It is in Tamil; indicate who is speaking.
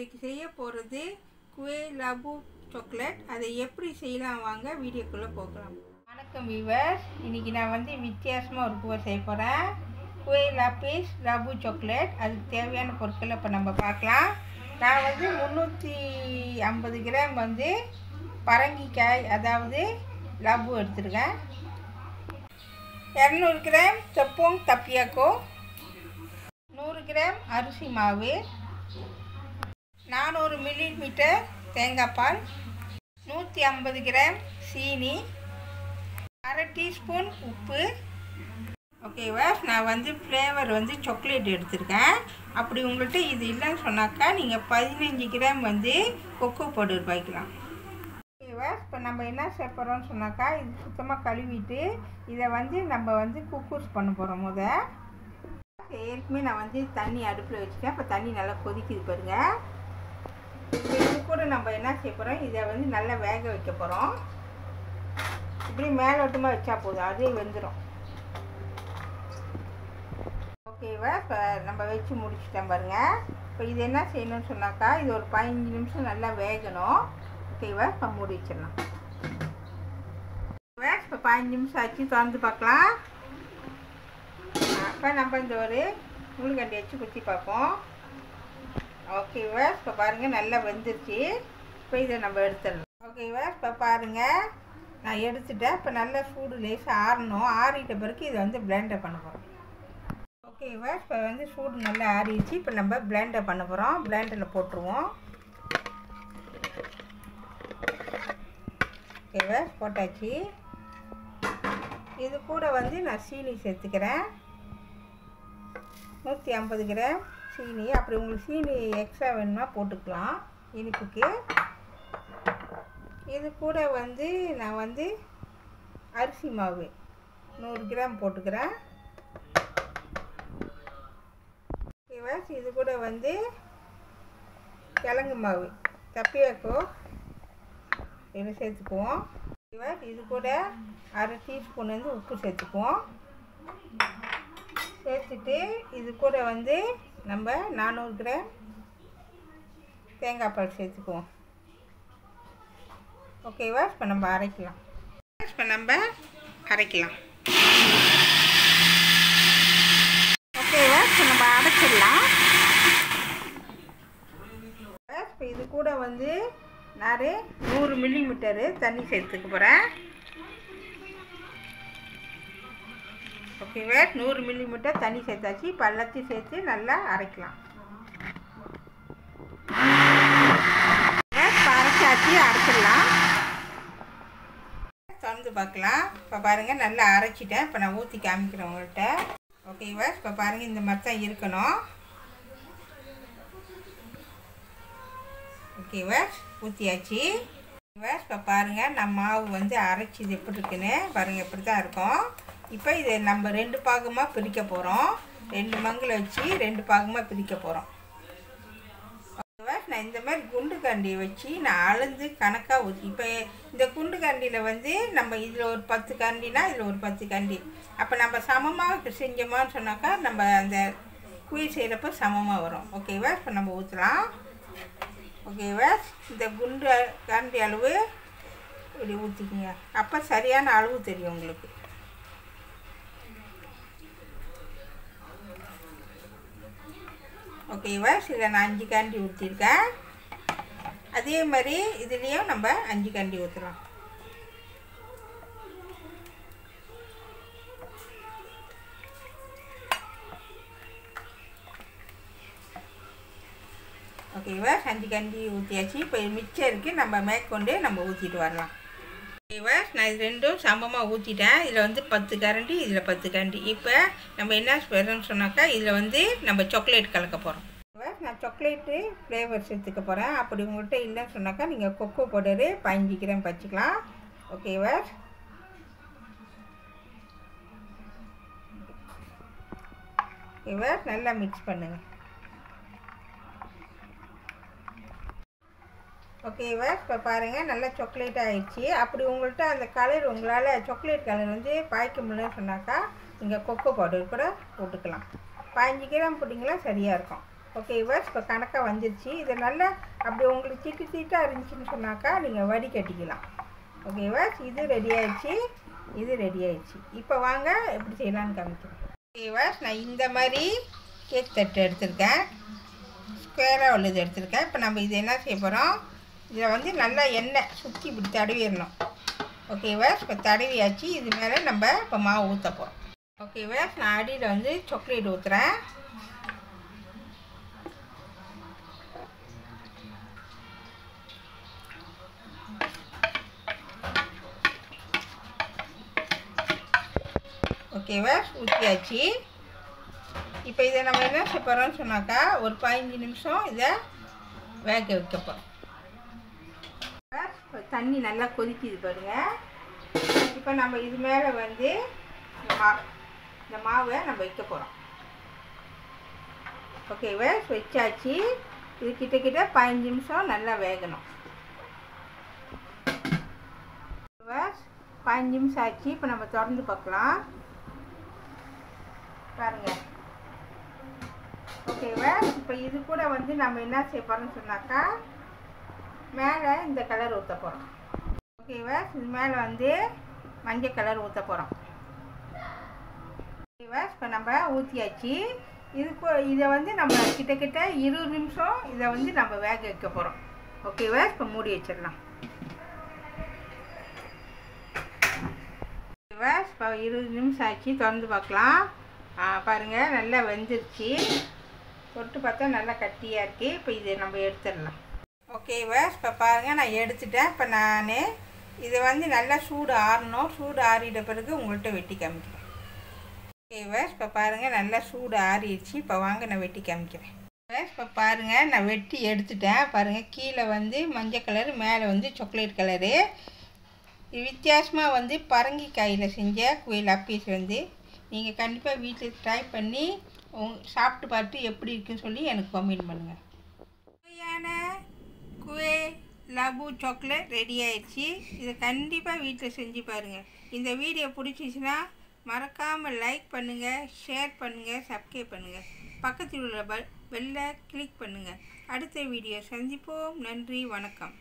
Speaker 1: இன்றைக்கு செய்ய போகிறது குய் லாபு சாக்லேட். அதை எப்படி செய்யலாம் வாங்க வீடியோக்குள்ளே போகலாம். வணக்கம் வீவர்ஸ், இன்றைக்கி நான் வித்தியாசமாக ஒரு குவை செய்ய போகிறேன். குய் லாபிஸ் லாபு சாக்லேட். அதுக்கு தேவையான பொருட்களை இப்போ நம்ம பார்க்கலாம். நான் 350 கிராம் பரங்கிக்காய் அதாவது லாபு எடுத்துருக்கேன். 200 கிராம் தப்போங் தப்பியாக்கோ, 100 கிராம் அரிசி மாவு, 400 மில்லிமீட்டர் தேங்காய் பால், 150 கிராம் சீனி, அரை டீஸ்பூன் உப்பு. ஓகேவா, நான் ஃப்ளேவர் சாக்லேட் எடுத்திருக்கேன். அப்படி உங்கள்கிட்ட இது இல்லைன்னு சொன்னாக்கா நீங்கள் 15 கிராம் கொக்கோ பவுடர் பாய்க்கலாம். ஓகேவா, இப்போ நம்ம என்ன செய்ய போகிறோம்னு சொன்னாக்கா, இது சுத்தமாக கழுவிட்டு இதை நம்ம குக்கூஸ் பண்ண போகிறோம். ஏற்கனவே நான் தண்ணி அடுப்பில் வச்சுட்டேன். இப்போ தண்ணி நல்லா கொதிக்குது பாருங்கள். இப்போ இது கூட நம்ம என்ன செய்ய போகிறோம், இதை நல்லா வேக வைக்க போகிறோம். இப்படி மேலோட்டமாக வச்சா போதும், அதே வெந்துடும். ஓகேவா, இப்போ நம்ம வச்சு முடிச்சிட்டேன் பாருங்கள். இப்போ இது என்ன செய்யணும்னு சொன்னாக்கா, இது ஒரு 15 நிமிஷம் நல்லா வேகணும். ஓகேவா, இப்போ மூடி வச்சிடலாம். இப்போ 15 நிமிஷம் ஆச்சு, திறந்து பார்க்கலாம். இப்போ நம்ம இந்த ஒரு முள்ளுக்கண்டி வச்சு குத்தி பார்ப்போம். ஓகேவா, இப்போ பாருங்கள் நல்லா வெந்துருச்சு. இப்போ இதை நம்ம எடுத்துடலாம். ஓகேவா, இப்போ பாருங்கள் நான் எடுத்துட்டேன். இப்போ நல்லா சூடு லேசாக ஆறணும். ஆறிட்ட பிறகு இதை பிளெண்டர் பண்ண போகிறோம். ஓகேவா, இப்போ சூடு நல்லா ஆறிடுச்சு. இப்போ நம்ம பிளெண்டர் பண்ண போகிறோம். பிளெண்டரில் போட்டுருவோம். ஓகேவா, போட்டாச்சு. இது கூட நான் சீனி சேர்த்துக்கிறேன். 150 கிராம் சீனி. அப்படி உங்களுக்கு சீனி எக்ஸ்ட்ரா வேணும்னா போட்டுக்கலாம் இனிப்புக்கு. இது கூட நான் அரிசி மாவு 100 கிராம் போட்டுக்கிறேன். ஓகேவா, இது கூட கிழங்கு மாவு தப்பியாக்கோ இதை சேர்த்துக்குவோம். ஓகேவா, இது கூட அரை டீஸ்பூன் உப்பு சேர்த்துக்குவோம். சேர்த்துட்டு இது கூட நம்ம 400 கிராம் தேங்காய் பால் சேர்த்துக்குவோம். ஓகேவா, இப்போ நம்ம அரைக்கலாம். ஓகேவா, இப்போ நம்ம அரைச்சிடலாம். இப்போ இது கூட நான் 100 மில்லிமீட்டரு தண்ணி சேர்த்துக்க போகிறேன். ஓகேவா, 100 மில்லிமீட்டர் தண்ணி சேர்த்தாச்சு. இப்போ எல்லாத்தையும் சேர்த்து நல்லா அரைக்கலாம். இப்போ அரைச்சாச்சு, அரைச்சிடலாம். திறந்து பார்க்கலாம். இப்போ பாருங்கள் நல்லா அரைச்சிட்டேன். இப்போ நான் ஊற்றி காமிக்கிறேன் உங்கள்கிட்ட. ஓகேவா, இப்போ பாருங்கள் இந்த மாதிரி தான் இருக்கணும். ஓகேவா, ஊற்றியாச்சு. ஓகேவா, இப்போ பாருங்கள் நம்ம மாவு அரைச்சி இது எப்படி இருக்குன்னு பாருங்கள். இப்படி தான் இருக்கும். இப்போ இதை நம்ம 2 பாகமாக பிரிக்க போகிறோம். 2 மங்கில் வச்சு 2 பாகமாக பிரிக்க போகிறோம். ஓகேவா, நான் இந்த மாதிரி குண்டு கண்டியை வச்சு நான் அளந்து கணக்காக ஊற்றி, இப்போ இந்த குண்டு கண்டியில் நம்ம இதில் ஒரு 10 கண்டினா இதில் ஒரு 10 கண்டி. அப்போ நம்ம சமமாக செஞ்சோமான்னு சொன்னாக்கா நம்ம அந்த குய் செய்கிறப்ப சமமாக வரும். ஓகேவா, இப்போ நம்ம ஊற்றலாம். ஓகேவா, இந்த குண்டு கண்டி அளவு இப்படி ஊற்றிக்கிங்க. அப்போ சரியான அளவு தெரியும் உங்களுக்கு. ஓகேவா, இதில் நான் 5 கண்டி ஊற்றிருக்கேன். அதே மாதிரி இதுலேயும் நம்ம 5 கண்டி ஊற்றலாம். ஓகேவா, 5 கண்டி ஊற்றியாச்சு. இப்போ மிச்சம் இருக்குது, நம்ம மேற்கொண்டு நம்ம ஊற்றிட்டு வரலாம். ஓகேவா, நான் இது ரெண்டும் சமமாக ஊற்றிட்டேன். இதில் 10 கரண்டி, இதில் 10 கரண்டி. இப்போ நம்ம என்ன செய்யறோம்னு சொன்னாக்கா, இதில் நம்ம சாக்லேட் கலக்க போகிறோம். நான் சாக்லேட்டு ஃப்ளேவர் சேர்த்துக்க போகிறேன். அப்படி உங்கள்கிட்ட இல்லைன்னு சொன்னாக்கா நீங்கள் கொக்கோ பவுடரு 15 கிராம் வச்சுக்கலாம். ஓகேவா, ஓகேவா, நல்லா மிக்ஸ் பண்ணுங்கள். ஓகேவா, இப்போ பாருங்கள் நல்லா சாக்லேட்டாக ஆகிடுச்சி. அப்படி உங்கள்கிட்ட அந்த கலர் உங்களால் சாக்லேட் கலர் பாய்க்க முடியலன்னு சொன்னாக்கா நீங்கள் கொக்கோ பவுடர் கூட போட்டுக்கலாம். 15 கிராம் போட்டிங்களா சரியாக இருக்கும். ஓகே விவர்ஸ், இப்போ கணக்காக வந்துருச்சு. இது நல்லா அப்படி உங்களுக்கு சீட்டு சீட்டாக இருந்துச்சுன்னு சொன்னாக்கா நீங்கள் வடிகட்டிக்கலாம். ஓகே விவர்ஸ், இது ரெடி ஆயிடுச்சு, இது ரெடி ஆயிடுச்சு. இப்போ வாங்க எப்படி செய்யலான்னு காமிக்கிறேன். ஓகே விவர்ஸ், நான் இந்த மாதிரி கேக் தட்டு எடுத்திருக்கேன், ஸ்கொயராக உள்ளது எடுத்திருக்கேன். இப்போ நம்ம இது என்ன செய்ய போகிறோம், இதில் வந்து நல்லா எண்ணெய் சுற்றி இப்படி தடவிடணும். ஓகே விவர்ஸ், இப்போ தடவியாச்சு. இது மேலே நம்ம இப்போ மாவு ஊற்ற போகிறோம். ஓகே விவர்ஸ், நான் அடியில் வந்து சாக்லேட் ஊற்றுறேன். ஓகேவா, ஊற்றியாச்சு. இப்போ இதை நம்ம என்ன செய்ய போகிறோம்னு சொன்னாக்கா ஒரு 15 நிமிஷம் இதை வேக வைக்க போகிறோம். தண்ணி நல்லா கொதிக்குது பாருங்கள். இப்போ நம்ம இது மேலே வந்து இந்த மாவை நம்ம வைக்க போகிறோம். ஓகேவா, வச்சாச்சு. இது கிட்ட 15 நிமிஷம் நல்லா வேகணும். 15 நிமிஷம் ஆச்சு. இப்போ நம்ம திறந்து பார்க்கலாம் பாருங்கள். ஓகேவா, இப்போ இது கூட வந்து நம்ம என்ன செய்ய போகிறோம்னு சொன்னாக்கா மேலே இந்த கலர் ஊற்ற போகிறோம். ஓகேவா, இது மேலே வந்து மஞ்சள் கலர் ஊற்ற போகிறோம். ஓகேவா, இப்போ நம்ம ஊற்றியாச்சு. இதை வந்து நம்ம கிட்ட 20 நிமிஷம் இதை வந்து நம்ம வேக வைக்க போகிறோம். ஓகேவா, இப்போ மூடி வச்சிடலாம். ஓகேவா, இப்போ 20 நிமிஷம் ஆச்சு. திறந்து பார்க்கலாம். பாருங்கள், நல்லா வெந்துருச்சு. தொட்டு பார்த்தா நல்லா கட்டியாக இருக்குது. இப்போ இதை நம்ம எடுத்துடலாம். ஓகேவா, இப்போ பாருங்கள், நான் எடுத்துட்டேன். இப்போ நான் இதை வந்து நல்லா சூடு ஆறணும். சூடு ஆறிட பிறகு உங்கள்கிட்ட வெட்டி காமிக்கிறேன். ஓகேவா, இப்போ பாருங்கள், நல்லா சூடு ஆறிடுச்சு. இப்போ வாங்க நான் வெட்டி காமிக்கிறேன். இப்போ பாருங்கள், நான் வெட்டி எடுத்துட்டேன். பாருங்கள், கீழே வந்து மஞ்சள் கலரு, மேலே வந்து சாக்லேட் கலரு. இது வித்தியாசமாக வந்து பரங்கிக்காயில் செஞ்ச குயில் lapis வந்து நீங்கள் கண்டிப்பாக வீட்டில் ட்ரை பண்ணி சாப்பிட்டு பார்த்து எப்படி இருக்குன்னு சொல்லி எனக்கு கமெண்ட் பண்ணுங்கள். சுவையான குய் லபு சாக்லேட் ரெடி ஆயிடுச்சு. இதை கண்டிப்பாக வீட்டில் செஞ்சு பாருங்கள். இந்த வீடியோ பிடிச்சிச்சின்னா மறக்காமல் லைக் பண்ணுங்கள், ஷேர் பண்ணுங்கள், சப்ஸ்கிரைப் பண்ணுங்கள். பக்கத்தில் உள்ள பெல்லை கிளிக் பண்ணுங்கள். அடுத்த வீடியோ சந்திப்போம். நன்றி, வணக்கம்.